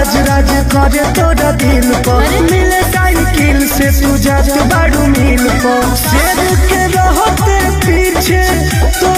राज राज करे तोरा दिल पर मिले साइकिल से तू जात बाड़ू मिल पर शेर के रहते पीछे तो